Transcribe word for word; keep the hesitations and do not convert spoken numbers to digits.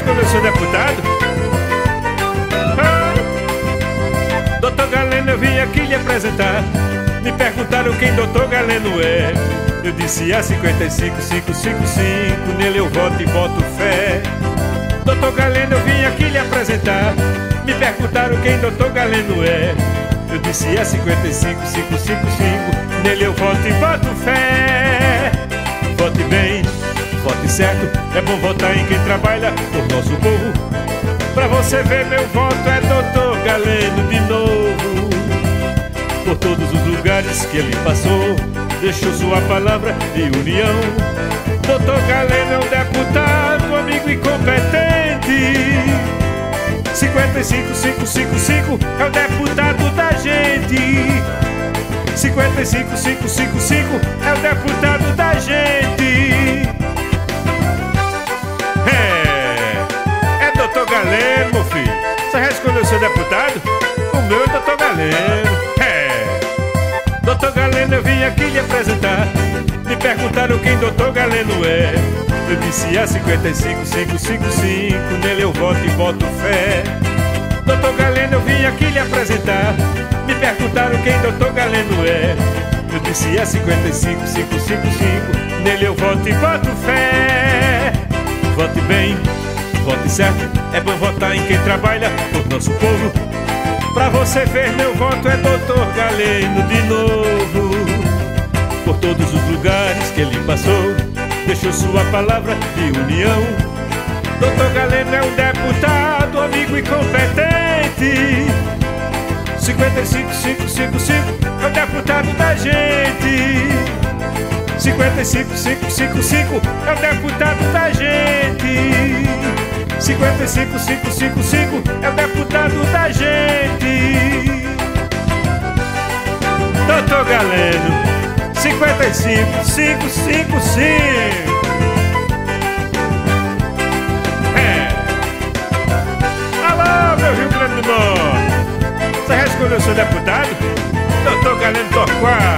escolheu ser deputado? Ah. Doutor Galeno, eu vim aqui lhe apresentar. Me perguntaram quem doutor Galeno é. Eu disse a cinquenta e cinco, cinco, cinco, cinco. Nele eu voto e boto fé. Doutor Galeno, eu vim aqui lhe apresentar. Me perguntaram quem doutor Galeno é. Eu disse a cinquenta e cinco, cinco, cinco, cinco. Nele eu voto e boto fé. Vote bem, vote certo. É bom votar em quem trabalha por nosso povo. Pra você ver, meu voto é doutor Galeno de novo. Por todos os lugares que ele passou, deixou sua palavra de união. Doutor Galeno é um deputado, amigo e competente. Cinquenta e cinco, cinco, cinco, cinco é o deputado da gente. Cinquenta e cinco, cinco, cinco, cinco é o deputado da gente. É, é doutor Galeno, meu filho. Você já escolheu seu deputado? O meu é doutor Galeno. Doutor Galeno, eu vim aqui lhe apresentar. Me perguntaram quem doutor Galeno é. Eu disse a cinquenta e cinco, cinco, cinco, cinco. Nele eu voto e boto fé. Doutor Galeno, eu vim aqui lhe apresentar. Me perguntaram quem doutor Galeno é. Eu disse a cinquenta e cinco, cinco, cinco, cinco. Nele eu voto e boto fé. Vote bem, vote certo. É bom votar em quem trabalha por nosso povo. Pra você ver, meu voto é doutor Galeno de novo. Por todos os lugares que ele passou, deixou sua palavra de união. Doutor Galeno é um deputado, amigo e competente. Cinquenta e cinco, cinco, cinco, cinco é o deputado da gente. Cinquenta e cinco, cinco, cinco, cinco é o deputado da gente. Cinquenta e cinco, cinco, cinco, cinco é o deputado da gente. Doutor Galeno, cinquenta e cinco, cinco, cinco, cinco. É. Alô, meu Rio Grande do Norte. Você já escolheu seu deputado? Doutor Galeno Torquato.